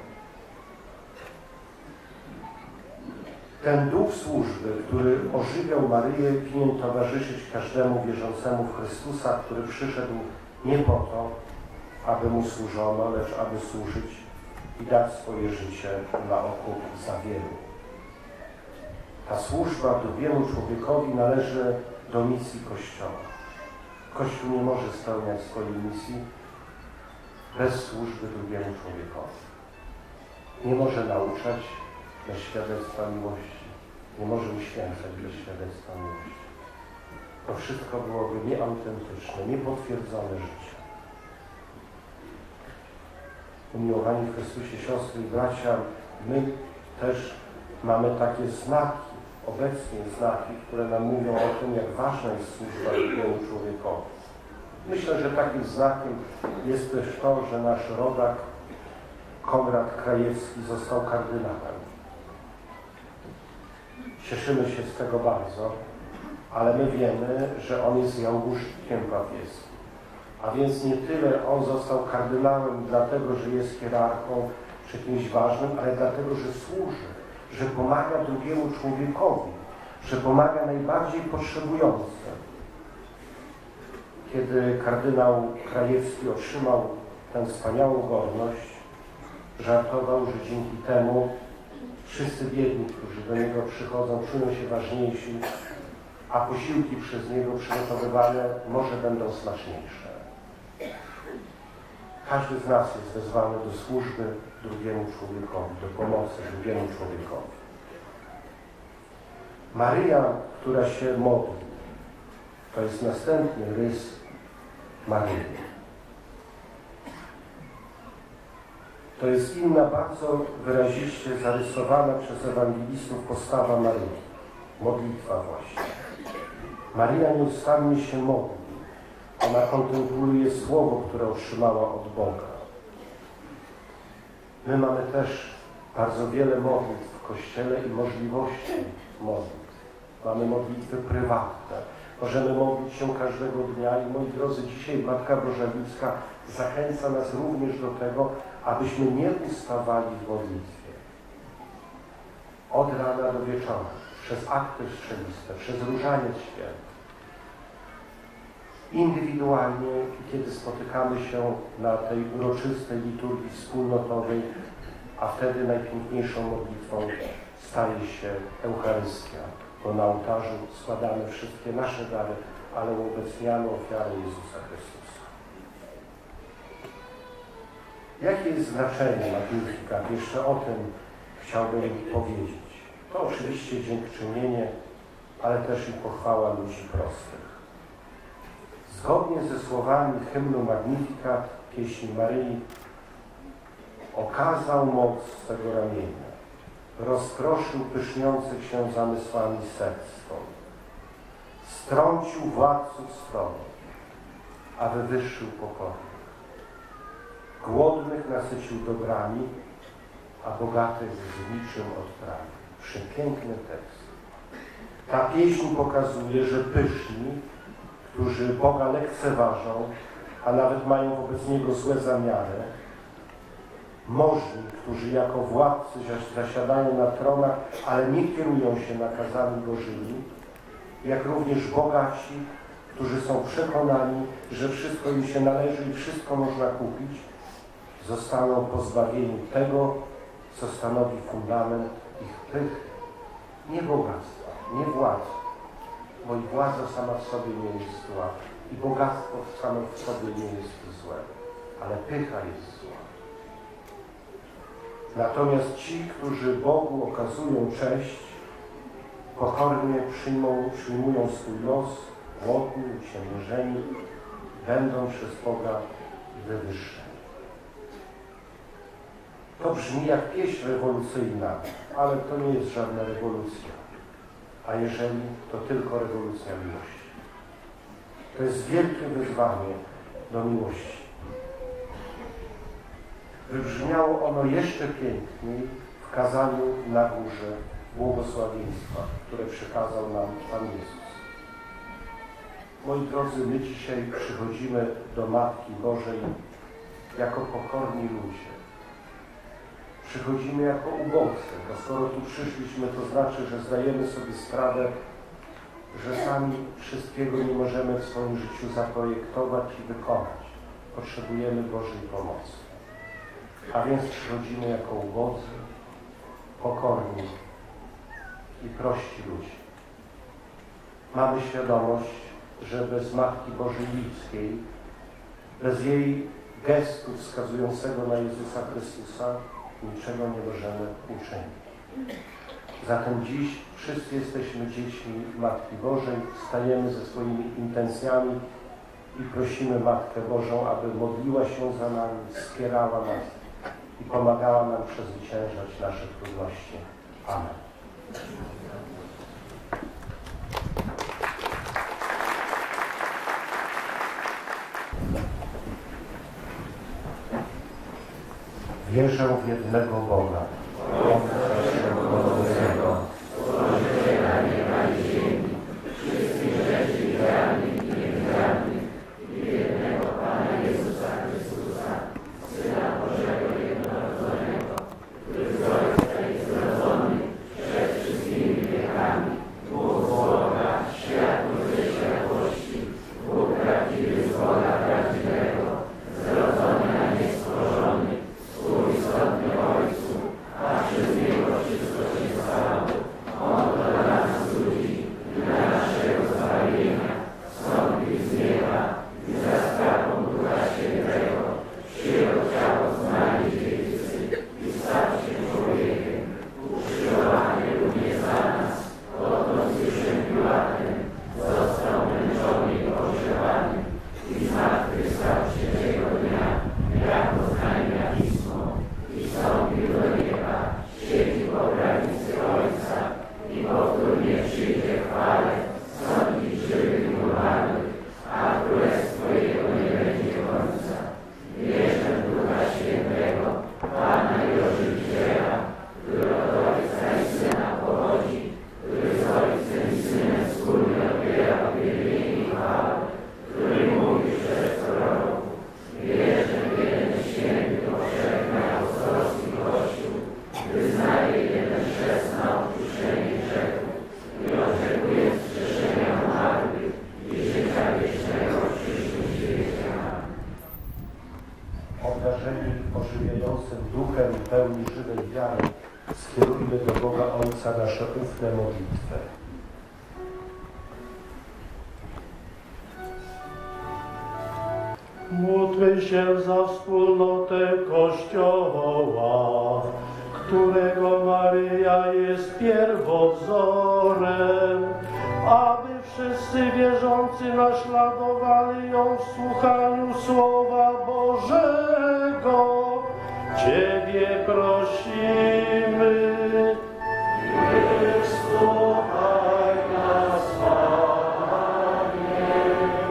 Ten duch służby, który ożywiał Maryję, winien towarzyszyć każdemu wierzącemu w Chrystusa, który przyszedł nie po to, aby Mu służono, lecz aby służyć i dać swoje życie dla okup za wielu. Ta służba drugiemu człowiekowi należy do misji Kościoła. Kościół nie może spełniać swojej misji bez służby drugiemu człowiekowi. Nie może nauczać bez świadectwa miłości. Nie może uświęcać bez świadectwa miłości. To wszystko byłoby nieautentyczne, niepotwierdzone życie. Umiłowani w Chrystusie siostry i bracia, my też mamy takie znaki, obecnie znaki, które nam mówią o tym, jak ważna jest służba drugiemu człowiekowi. Myślę, że takim znakiem jest też to, że nasz rodak Konrad Krajewski został kardynałem. Cieszymy się z tego bardzo, ale my wiemy, że on jest jałmużnikiem papieskim. A więc nie tyle on został kardynałem dlatego, że jest hierarchą czy kimś ważnym, ale dlatego, że służy, że pomaga drugiemu człowiekowi, że pomaga najbardziej potrzebującym. Kiedy kardynał Krajewski otrzymał tę wspaniałą godność, żartował, że dzięki temu wszyscy biedni, którzy do niego przychodzą, czują się ważniejsi, a posiłki przez niego przygotowywane może będą smaczniejsze. Każdy z nas jest wezwany do służby drugiemu człowiekowi, do pomocy drugiemu człowiekowi. Maryja, która się modli, to jest następny rys Maryi. To jest inna, bardzo wyraziście zarysowana przez ewangelistów postawa Maryi. Modlitwa właśnie. Maryja nieustannie się modli. Ona kontempluje słowo, które otrzymała od Boga. My mamy też bardzo wiele modlitw w Kościele i możliwości modlitw. Mamy modlitwy prywatne. Możemy modlić się każdego dnia i moi drodzy, dzisiaj Matka Bożawicka zachęca nas również do tego, abyśmy nie ustawali w modlitwie. Od rana do wieczora, przez akty strzeliste, przez różaniec święty. Indywidualnie, kiedy spotykamy się na tej uroczystej liturgii wspólnotowej, a wtedy najpiękniejszą modlitwą staje się Eucharystia, bo na ołtarzu składamy wszystkie nasze dary, ale uobecniamy ofiarę Jezusa Chrystusa. Jakie jest znaczenie Magnificat? Jeszcze o tym chciałbym powiedzieć. To oczywiście dziękczynienie, ale też i pochwała ludzi prostych. Zgodnie ze słowami hymnu Magnificat, pieśni Maryi, okazał moc swego ramienia, rozproszył pyszniących się zamysłami serc swoich, strącił władców stronnych, a wywyższył pokornych. Głodnych nasycił dobrami, a bogatych z niczym odprawił. Przepiękny tekst. Ta pieśń pokazuje, że pyszni, którzy Boga lekceważą, a nawet mają wobec Niego złe zamiary, możni, którzy jako władcy zasiadają na tronach, ale nie kierują się nakazami Bożymi, jak również bogaci, którzy są przekonani, że wszystko im się należy i wszystko można kupić, zostaną pozbawieni tego, co stanowi fundament ich pychy, nie bogactwa, nie władzy, bo i władza sama w sobie nie jest zła i bogactwo samo w sobie nie jest złe, ale pycha jest zła. Natomiast ci, którzy Bogu okazują cześć, pokornie przyjmą, przyjmują swój los, głodni, uciemiężeni, będą przez Boga wywyższeni. To brzmi jak pieśń rewolucyjna, ale to nie jest żadna rewolucja. A jeżeli, to tylko rewolucja miłości. To jest wielkie wyzwanie do miłości. Wybrzmiało ono jeszcze piękniej w kazaniu na górze błogosławieństwa, które przekazał nam Pan Jezus. Moi drodzy, my dzisiaj przychodzimy do Matki Bożej jako pokorni ludzie. Przychodzimy jako ubowcy, bo skoro tu przyszliśmy, to znaczy, że zdajemy sobie sprawę, że sami wszystkiego nie możemy w swoim życiu zaprojektować i wykonać. Potrzebujemy Bożej pomocy. A więc przychodzimy jako ubodzy, pokorni i prości ludzie. Mamy świadomość, że bez Matki Bożej Ludzkiej, bez jej gestu wskazującego na Jezusa Chrystusa, niczego nie możemy uczynić. Zatem dziś wszyscy jesteśmy dziećmi Matki Bożej, stajemy ze swoimi intencjami i prosimy Matkę Bożą, aby modliła się za nami, wspierała nas, i pomagała nam przezwyciężać nasze trudności. Amen. Wierzę w jednego Boga, Ojca Wszechmogącego, Stworzyciela nieba i ziemi, wszystkich rzeczy widzialnych i niewidzialnych, i jednego Pana Jezusa Chrystusa, Syna Bożego jednorodzonego, który z Ojca jest zrodzony przed wszystkimi wiekami, Bóg z Boga, światło ze światłości, Bóg prawdziwy z Boga prawdziwego, zrodzony, a nie stworzony, współistotny Ojcu, a przez Niego wszystko się stało. On dla nas ludzi i dla naszego zbawienia wstąpił z nieba i za sprawą Ducha Świętego przyjął ciało z Maryi Dziewicy i stał się człowiekiem, ukrzyżowany również za nas, pod Poncjuszem Piłatem, został męczony i pogrzebany i zmartwychwstał trzeciego dnia, jak oznajmia Pismo, i wstąpił do nieba, siedzi po prawicy Ojca i powtórnie przyjdzie w chwale sądzić żywych i umarłych, a królestwo Jego nie będzie końca. Wierzę w Ducha Świętego, Pana i Ożywiciela, który od Ojca i Syna pochodzi, który z Ojcem i Synem wspólnie odbiera uwielbienie i chwałę, który mówi przez proroków. Wierzę w jeden święty, powszechny apostolski Kościół, wyznaję jeden chrzest na odpuszczenie grzechów i oczekuję wskrzeszenia umarłych i życia wiecznego w przyszłym świecie. Obdarzeni ożywiającym duchem i pełni żywej wiary, skierujmy do Boga Ojca nasze ufne modlitwy. Módlmy się za wspólnotę Kościoła, którego Maryja jest pierwowzorem, aby wszyscy wierzący naśladowali ją w słuchaniu Słowa Bożego. Ciebie prosimy. Wysłuchaj nas, Panie.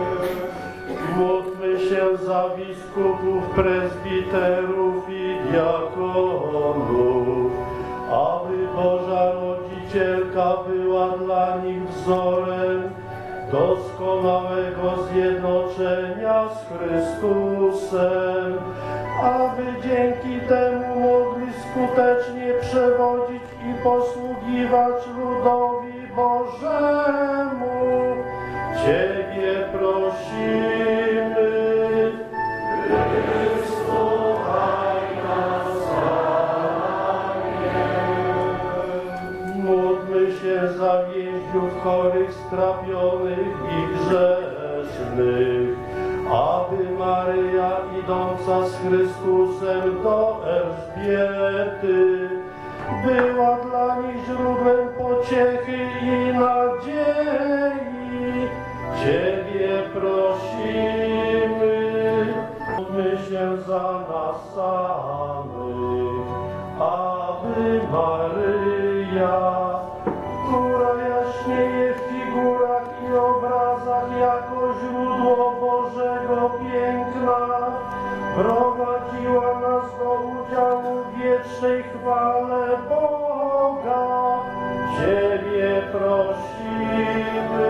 Módlmy się za biskupów, prezbiterów i diakonów, aby Boża Rodzicielka była dla nich wzorem doskonałego zjednoczenia z Chrystusem, aby dzięki temu mogli skutecznie przewodzić i posługiwać ludowi Bożemu. Ciebie prosimy. Wysłuchaj nas, Panie. Módlmy się za więźniów chorych, strapionych i grzesznych, aby Maryja idąca z Chrystusem do Elżbiety była dla nich źródłem pociechy i nadziei. Ciebie prosimy. Módlmy się za nas samych, aby Maryja, która jaśnieje w figurach i obrazach jako źródło Bożego piękna, prowadziła nas do udziału w wiecznej chwale Boga. Ciebie prosimy.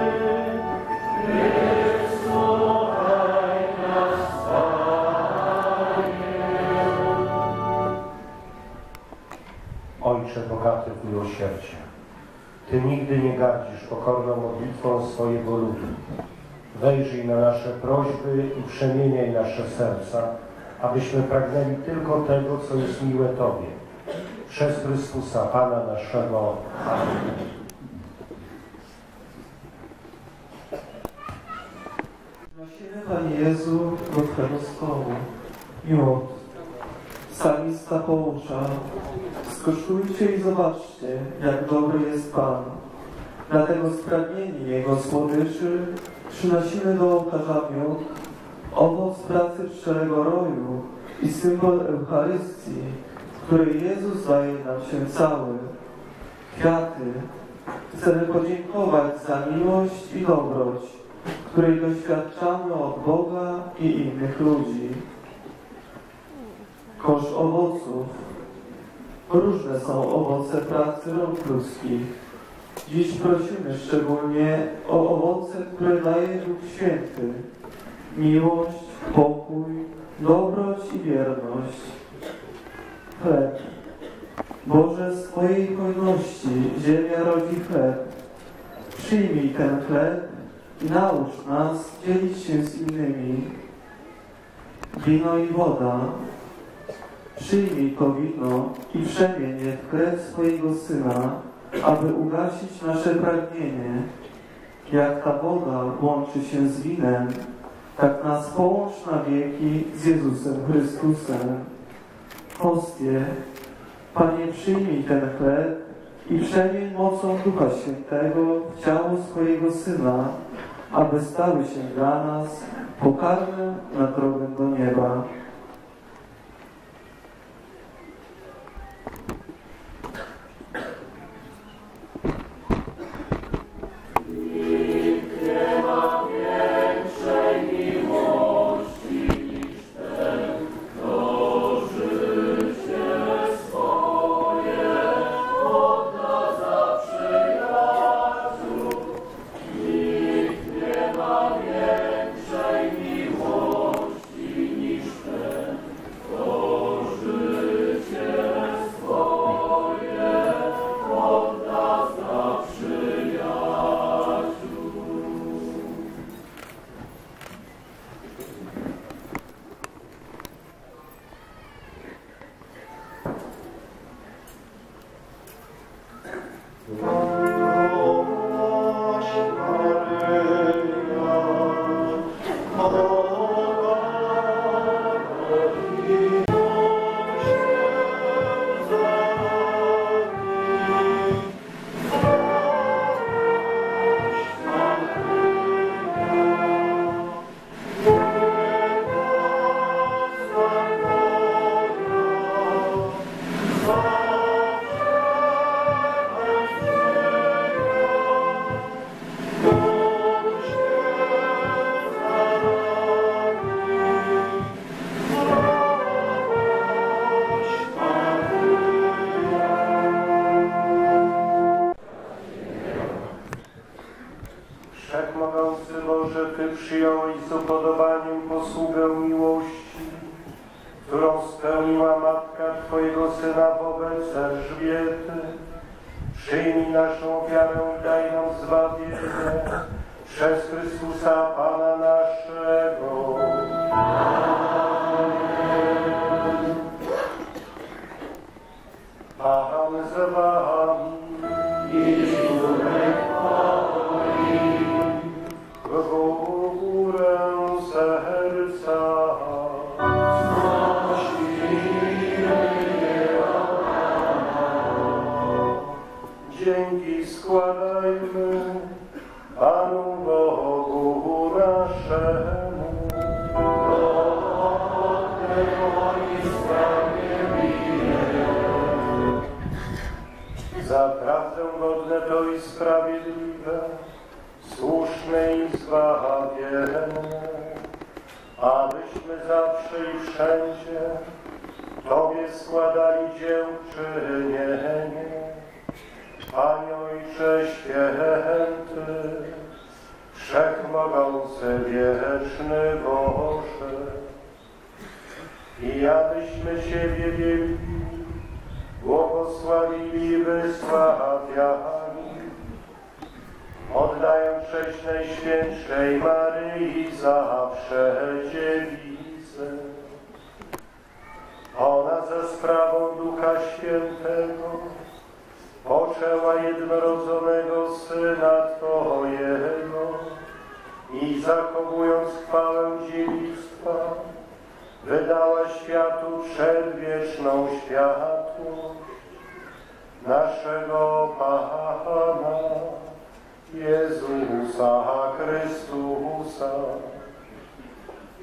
Wysłuchaj nas, Panie. Ojcze bogaty w miłosierdzie, Ty nigdy nie gardzisz pokorną modlitwą swojego ludu. Wejrzyj na nasze prośby i przemieniaj nasze serca, abyśmy pragnęli tylko tego, co jest miłe Tobie. Przez Chrystusa, Pana naszego. Amen.
Prosimy, Panie Jezu, do Twego stołu. Miło. Psalmista poucza: skosztujcie i zobaczcie, jak dobry jest Pan. Dlatego spragnieni Jego słodyczy przynosimy do ołtarza miód, owoc pracy szczerego roju, i symbol Eucharystii, w której Jezus daje nam się cały. Kwiaty. Chcemy podziękować za miłość i dobroć, której doświadczamy od Boga i innych ludzi. Kosz owoców. Różne są owoce pracy rąk ludzkich. Dziś prosimy szczególnie o owoce, które daje Duch Święty. Miłość, pokój, dobroć i wierność. Chleb. Boże, z Twojej hojności ziemia rodzi chleb. Przyjmij ten chleb i naucz nas dzielić się z innymi. Wino i woda. Przyjmij to wino i przemień je w krew swojego Syna, aby ugasić nasze pragnienie. Jak ta woda łączy się z winem, tak nas połącz na wieki z Jezusem Chrystusem. Hostie. Panie, przyjmij ten chleb i przemień mocą Ducha Świętego w ciało swojego Syna, aby stały się dla nas pokarmem na drogę do nieba.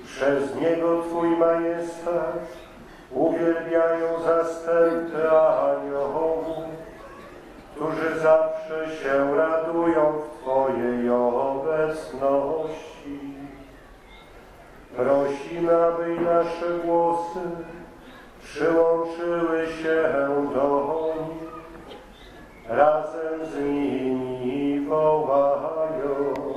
Przez Niego Twój majestat uwielbiają zastępy aniołów, którzy zawsze się radują w Twojej obecności. Prosimy, aby nasze głosy przyłączyły się do nich, razem z nimi wołając: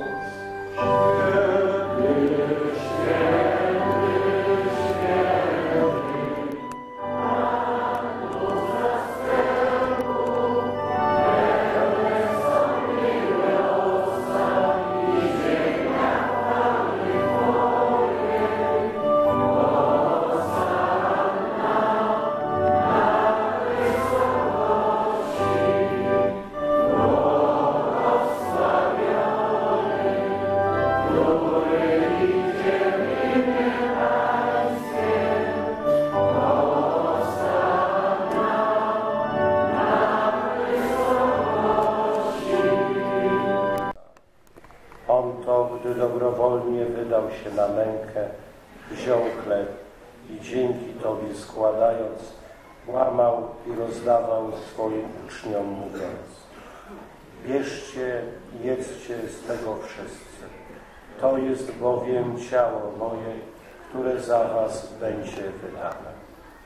dobrowolnie wydał się na mękę, wziął chleb i dzięki Tobie składając, łamał i rozdawał swoim uczniom, mówiąc: bierzcie i jedzcie z tego wszyscy. To jest bowiem ciało moje, które za was będzie wydane.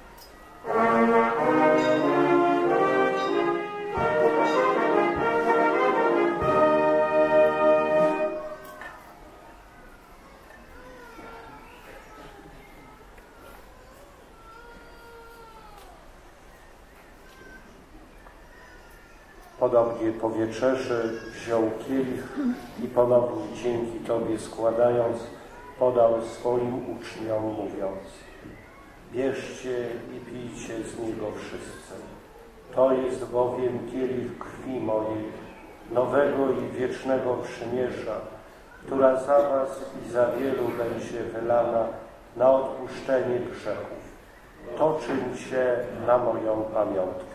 Podobnie po wieczerzy wziął kielich i ponownie dzięki Tobie składając, podał swoim uczniom, mówiąc: bierzcie i pijcie z niego wszyscy. To jest bowiem kielich krwi mojej, nowego i wiecznego przymierza, która za was i za wielu będzie wylana na odpuszczenie grzechów. To czyńcie na moją pamiątkę.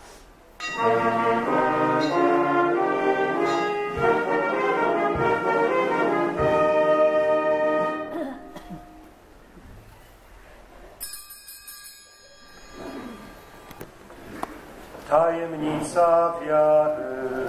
Tajemnica wiary.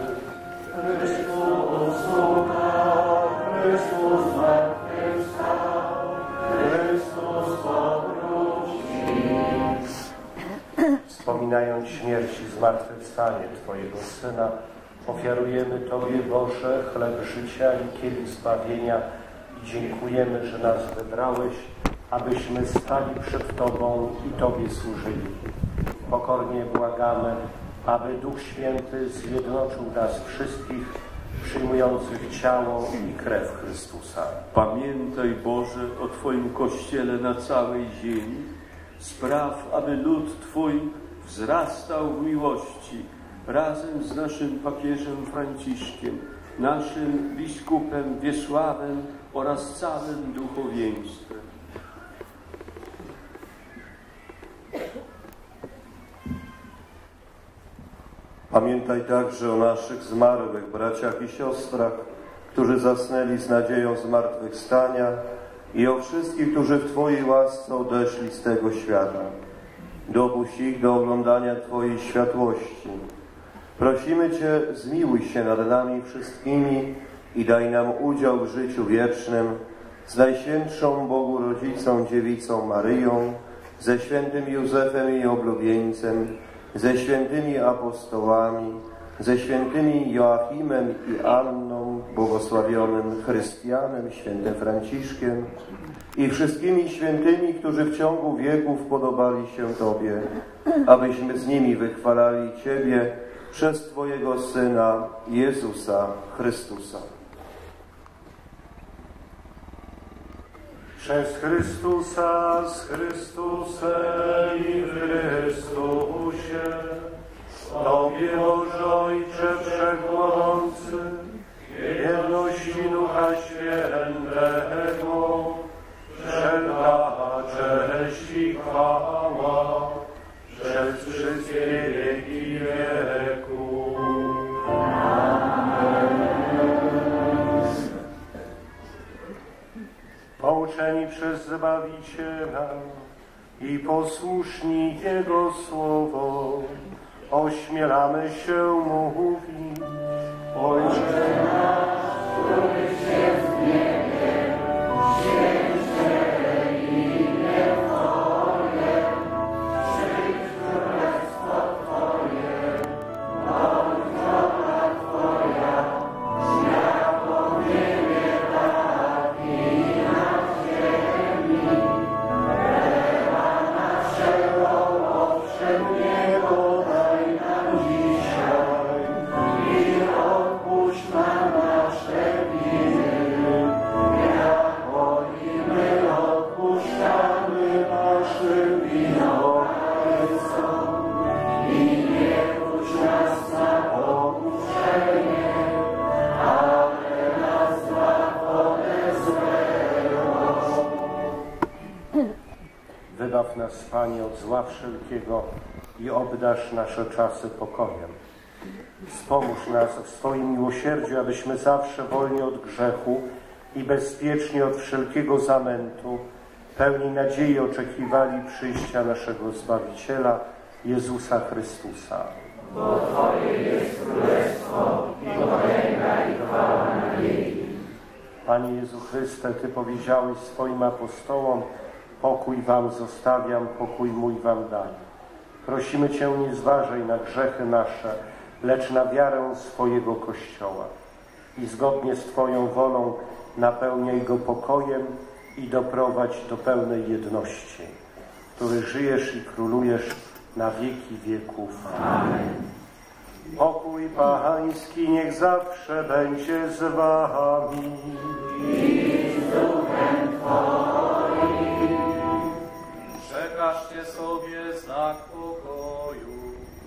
Chrystus umarł, Chrystus zmartwychwstał, Chrystus powrócił. Wspominając śmierć i zmartwychwstanie Twojego Syna, ofiarujemy Tobie, Boże, chleb życia i kielich zbawienia i dziękujemy, że nas wybrałeś, abyśmy stali przed Tobą i Tobie służyli. Pokornie błagamy, aby Duch Święty zjednoczył nas wszystkich, przyjmujących ciało i krew Chrystusa.
Pamiętaj, Boże, o Twoim Kościele na całej ziemi. Spraw, aby lud Twój wzrastał w miłości razem z naszym papieżem Franciszkiem, naszym biskupem Wiesławem oraz całym duchowieństwem.
Pamiętaj także o naszych zmarłych braciach i siostrach, którzy zasnęli z nadzieją zmartwychwstania, i o wszystkich, którzy w Twojej łasce odeszli z tego świata. Dopuść ich do oglądania Twojej światłości. Prosimy Cię, zmiłuj się nad nami wszystkimi i daj nam udział w życiu wiecznym z Najświętszą Bogu Rodzicą Dziewicą Maryją, ze świętym Józefem jej oblubieńcem, ze świętymi apostołami, ze świętymi Joachimem i Anną, błogosławionym Chrystianem, świętym Franciszkiem i wszystkimi świętymi, którzy w ciągu wieków podobali się Tobie, abyśmy z nimi wychwalali Ciebie przez Twojego Syna, Jezusa Chrystusa. Przez Chrystusa, z Chrystusem i w Chrystusie, Tobie, Boże Ojcze Wszechmogący, jedności Ducha Świętego, wszelka cześć i chwała przez wszystkie wieki wieków. Pouczeni przez Zbawiciela i posłuszni Jego słowo, ośmielamy się mówić: Ojcze nasz, któryś jest w niebie, święć się imię Twoje, przyjdź królestwo Twoje, bądź wola Twoja, światło w niebie tak i na ziemi. Chleba naszego powszedniego daj nam dzisiaj i odpuść nam nasze winy, jako i my odpuszczamy naszym winowajcom. I nie wódź nas na pokuszenie, ale nas zbaw ode złego. Wybaw nas, Panie, od zła wszelkiego i obdarz nasze czasy pokojem. Wspomóż nas w swoim miłosierdziu, abyśmy zawsze wolni od grzechu i bezpiecznie od wszelkiego zamętu, pełni nadziei oczekiwali przyjścia naszego Zbawiciela, Jezusa Chrystusa.
Bo Twoje jest królestwo i potęga i chwała na wieki.
Panie Jezu Chryste, Ty powiedziałeś swoim apostołom: pokój wam zostawiam, pokój mój wam daję. Prosimy Cię, nie zważaj na grzechy nasze, lecz na wiarę swojego Kościoła. I zgodnie z Twoją wolą napełniaj go pokojem i doprowadź do pełnej jedności, który żyjesz i królujesz na wieki wieków. Amen. Pokój Pański niech zawsze będzie z wami.
I z duchem Twoim.
Przekażcie sobie znak pokoju.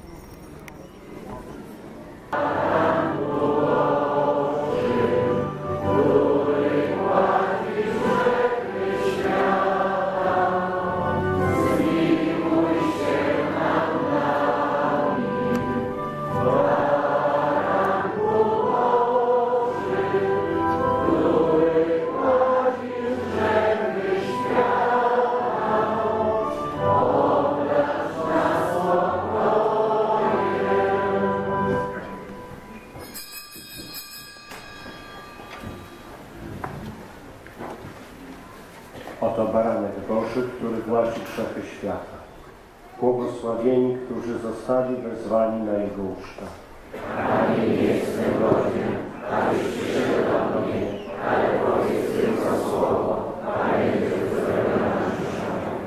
Oto baranek Boży, który gładzi grzechy świata. Błogosławieni, którzy zostali wezwani na Jego ucztę.
Panie, nie jestem godzien, abyś przyszedł do mnie, ale powiedz tylko słowo, a będzie uzdrowiona dusza moja.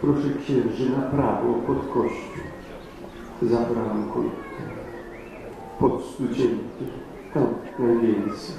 Proszę księży na prawo pod kościół, za bramką, pod studzienkiem, tam najwięcej.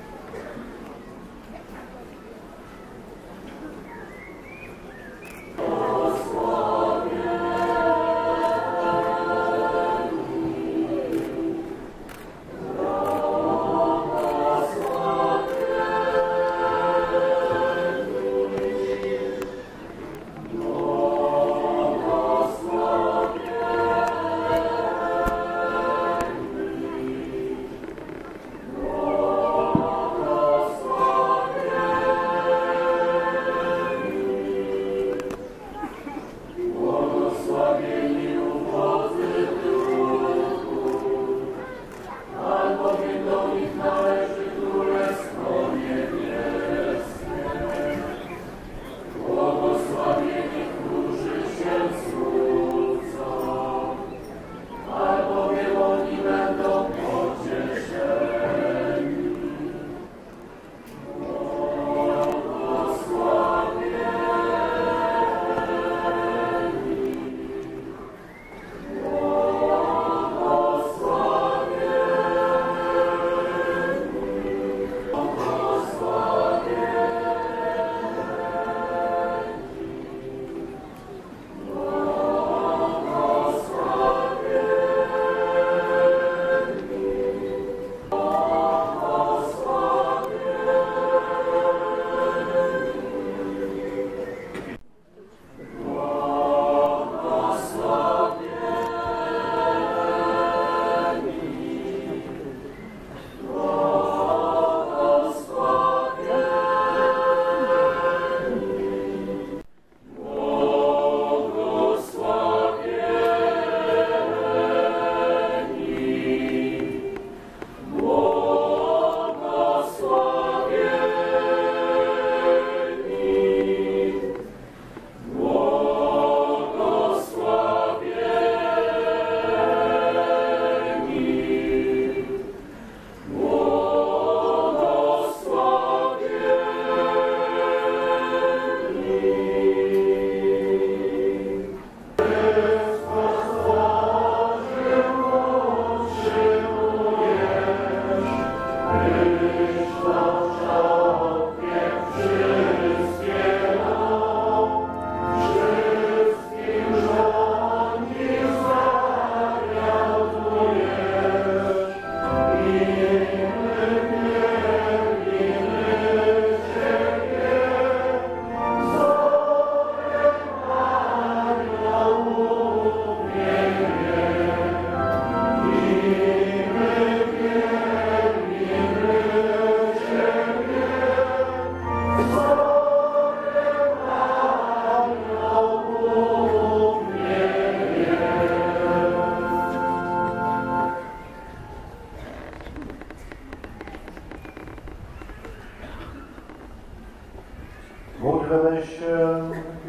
Módlmy się.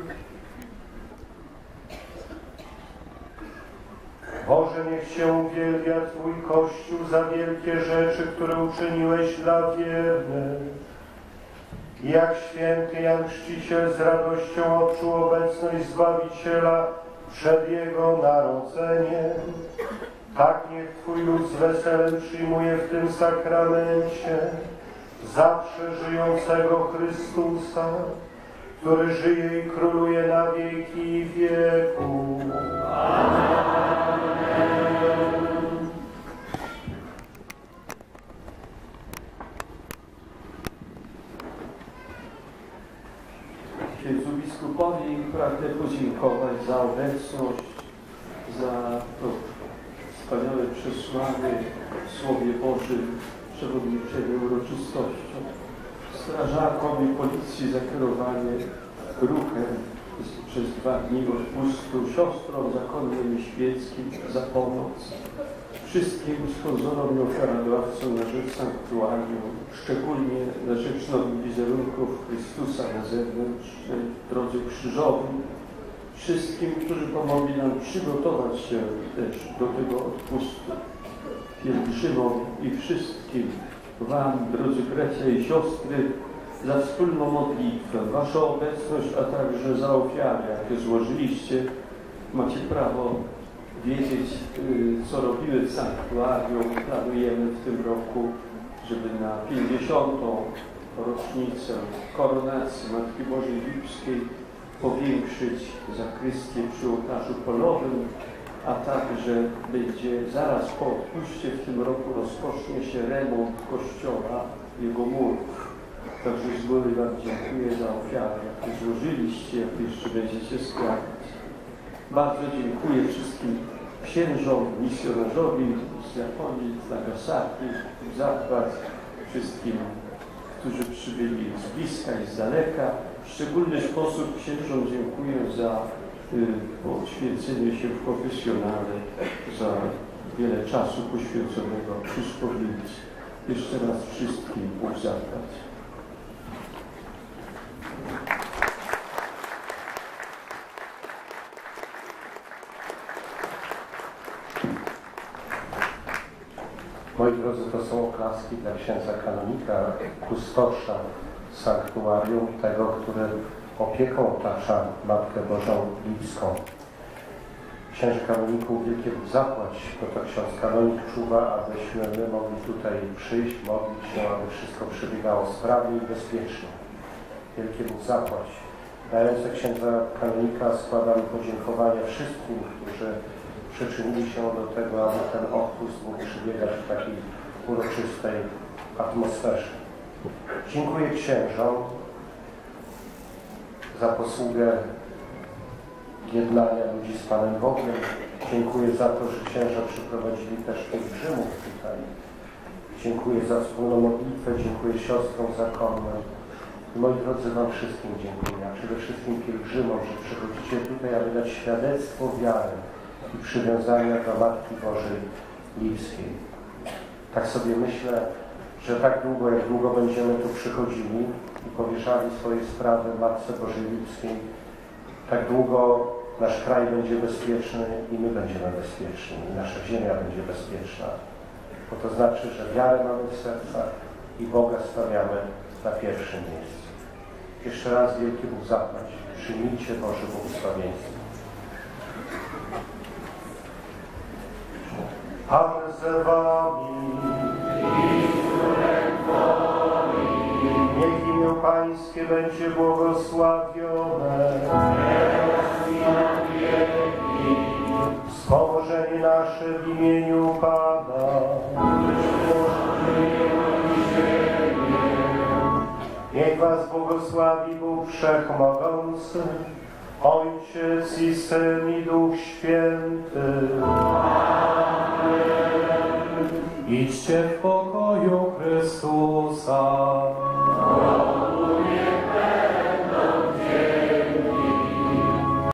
Boże, niech się uwielbia Twój Kościół za wielkie rzeczy, które uczyniłeś dla wiernych. I jak święty Jan Chrzciciel z radością odczuł obecność Zbawiciela przed Jego narodzeniem, tak niech Twój lud z weselem przyjmuje w tym sakramencie zawsze żyjącego Chrystusa, który żyje i króluje na wieki wieków. Amen.
Księdzu biskupowi pragnę podziękować za obecność, za to wspaniałe przesłanie w Słowie Bożym, przewodniczenie uroczystością, strażakom i policji za kierowanie ruchem przez dwa dni odpustu, siostrom zakonnym i świeckim za pomoc, wszystkim sponsorom i ofiarodawcom na rzecz sanktuarium, szczególnie na rzecz nowych wizerunków Chrystusa na zewnętrznej drodze krzyżowej, wszystkim, którzy pomogli nam przygotować się też do tego odpustu, pielgrzymom i wszystkim Wam, drodzy bracia i siostry, za wspólną modlitwę, Waszą obecność, a także za ofiary, jakie złożyliście. Macie prawo wiedzieć, co robimy w sanktuarium. Planujemy w tym roku, żeby na pięćdziesiątą rocznicę koronacji Matki Bożej Lipskiej powiększyć zakrystię przy ołtarzu polowym, a także będzie zaraz po odpuście w tym roku rozpocznie się remont kościoła, jego murów. Także z góry Wam dziękuję za ofiary, jakie złożyliście, jak jeszcze będziecie składać. Bardzo dziękuję wszystkim księżom, misjonarzowi z Japonii, z Nagasaki, z Zachwać, wszystkim, którzy przybyli z bliska i z daleka. W szczególny sposób księżom dziękuję za y, poświęcenie się w konfesjonale, za wiele czasu poświęconego przy spowiedzi. Jeszcze raz wszystkim Bóg zapłać.
Moi drodzy, to są oklaski dla księdza kanonika, kustosza sanktuarium, tego, który opieką otacza Matkę Bożą Lipską. Księże kanoniku, wielkie Bóg zapłać, bo to ksiądz kanonik czuwa, abyśmy my mogli tutaj przyjść, modlić się, aby wszystko przebiegało sprawnie i bezpiecznie. Wielkie Bóg zapłać. Na ręce księdza kanonika składam podziękowania wszystkim, którzy przyczynili się do tego, aby ten odpust mógł przebiegać w takiej uroczystej atmosferze. Dziękuję księżom za posługę jednania ludzi z Panem Bogiem. Dziękuję za to, że księża przyprowadzili też pielgrzymów tutaj. Dziękuję za wspólną modlitwę, dziękuję siostrom zakonnym. I moi drodzy, Wam wszystkim dziękuję, a przede wszystkim pielgrzymom, że przychodzicie tutaj, aby dać świadectwo wiary i przywiązania do Matki Bożej Lipskiej. Tak sobie myślę, że tak długo, jak długo będziemy tu przychodzili i powierzali swoje sprawy Matce Bożej Lipskiej, tak długo nasz kraj będzie bezpieczny i my będziemy bezpieczni, i nasza ziemia będzie bezpieczna. Bo to znaczy, że wiarę mamy w sercach i Boga stawiamy na pierwszym miejscu. Jeszcze raz wielki Bóg zapłać. Przyjmijcie Boże błogosławieństwo. Pan z Wami. Niech imię Pańskie będzie błogosławione. Wspomożenie nasze w imieniu Pana. Niech Was błogosławi Bóg Wszechmogący, Ojciec i Syn i Duch Święty. Idźcie w pokoju Chrystusa.